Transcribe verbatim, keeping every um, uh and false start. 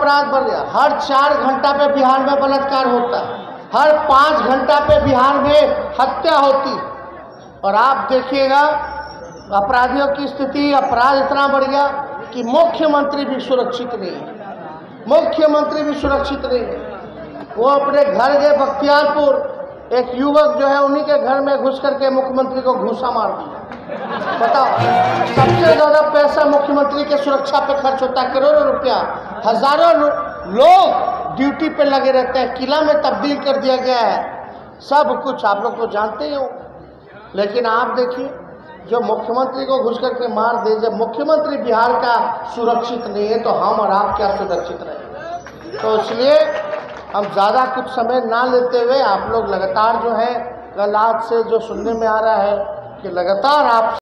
अपराध बढ़ गया। हर चार घंटा पे बिहार में बलात्कार होता है, हर पाँच घंटा पे बिहार में हत्या होती। और आप देखिएगा अपराधियों की स्थिति, अपराध इतना बढ़ गया कि मुख्यमंत्री भी सुरक्षित नहीं है, मुख्यमंत्री भी सुरक्षित नहीं है। वो अपने घर गए बख्तियारपुर, एक युवक जो है उन्हीं के घर में घुस करके मुख्यमंत्री को घूसा मार दिया। बताओ, सबसे ज्यादा पैसा मुख्यमंत्री के सुरक्षा पे खर्च होता है, करोड़ों रुपया। हजारों लोग ड्यूटी पे लगे रहते हैं, किला में तब्दील कर दिया गया है, सब कुछ आप लोग तो जानते ही हो। लेकिन आप देखिए, जो मुख्यमंत्री को घुस करके मार दे, जब मुख्यमंत्री बिहार का सुरक्षित नहीं है तो हम और आप क्या सुरक्षित रहेंगे। तो इसलिए हम ज़्यादा कुछ समय ना लेते हुए, आप लोग लगातार जो है कल आज से जो सुनने में आ रहा है कि लगातार आप